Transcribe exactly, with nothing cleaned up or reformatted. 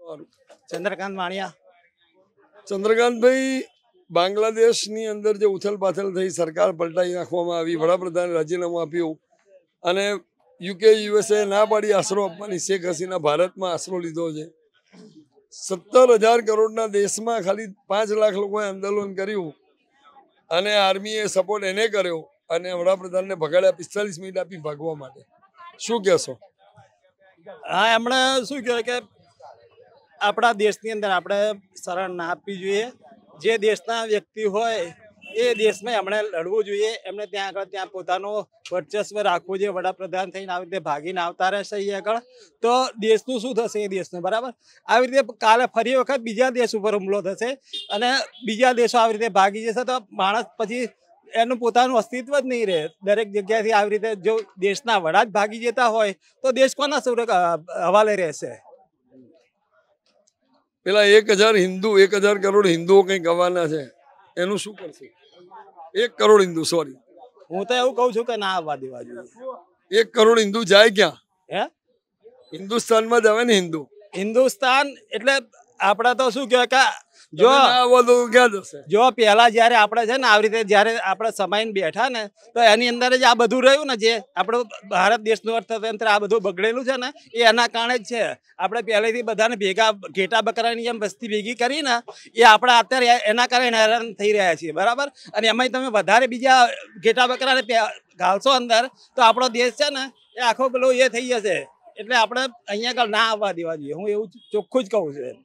ચંદ્રકાંત માણિયા. ચંદ્રકાંતભાઈ, બાંગ્લાદેશની અંદર જે ઉથલપાથલ થઈ, સરકાર પલટાઈ નાખવામાં આવી, વડાપ્રધાને રાજીનામું આપ્યું અને યુકે યુએસએ ના પાડી આશરો આપવાની, શેખ હસીના ભારતમાં આશરો લીધો છે. સત્તર હજાર કરોડના દેશમાં ખાલી પાંચ લાખ લોકોએ આંદોલન કર્યું અને આર્મીએ સપોર્ટ એને કર્યો અને વડાપ્રધાનને ભગાડ્યા, પિસ્તાલીસ મિનિટ આપી ભાગવા માટે. શું કહેશો? હા, એમણે શું કહેવાય કે આપણા દેશની અંદર આપણે શરણ ના આપવી જોઈએ. જે દેશના વ્યક્તિ હોય એ દેશમાં એમણે લડવું જોઈએ. એમણે ત્યાં આગળ ત્યાં પોતાનું વર્ચસ્વ રાખવું જોઈએ. વડાપ્રધાન થઈને આવી રીતે ભાગીને આવતા રહેશે અહીં આગળ તો દેશનું શું થશે? એ દેશનું બરાબર આવી રીતે કાલે ફરી વખત બીજા દેશ ઉપર હુમલો થશે અને બીજા દેશો આવી રીતે ભાગી જશે તો માણસ પછી એનું પોતાનું અસ્તિત્વ જ નહીં રહે. દરેક જગ્યાથી આવી રીતે જો દેશના વડા જ ભાગી જતા હોય તો દેશ કોના સુર હવાલે રહેશે? પેલા એક હજાર હિન્દુ એક હજાર કરોડ હિન્દુઓ કંઈક આવવાના છે, એનું શું કરશે? એક કરોડ હિન્દુ સોરી હું તો એવું કઉ છું કે ના આવવા દેવા જોઈએ. એક કરોડ હિન્દુ જાય ક્યાં? હે, હિન્દુસ્તાનમાં જ આવે ને હિન્દુ. હિન્દુસ્તાન એટલે આપણે તો શું કહેવાય કે જો ક્યાં જશે? જો પહેલા જયારે આપણે છે ને આવી રીતે જયારે આપણે સમાઈને બેઠા ને તો એની અંદર જ આ બધું રહ્યું ને, જે આપણું ભારત દેશનું અર્થતંત્ર આ બધું બગડેલું છે ને એ એના કારણે જ છે. આપણે પહેલેથી બધાને ભેગા ઘેટા બકરાની જેમ વસ્તી ભેગી કરી ને એ આપણે અત્યારે એના કારણે હેરાન થઈ રહ્યા છીએ બરાબર. અને એમાંય તમે વધારે બીજા ઘેટા બકરાને ઘાલશો અંદર તો આપણો દેશ છે ને એ આખો પેલો એ થઈ જશે. એટલે આપણે અહીંયા આગળ ના આવવા દેવા જોઈએ. હું એવું ચોખ્ખું જ કહું છું.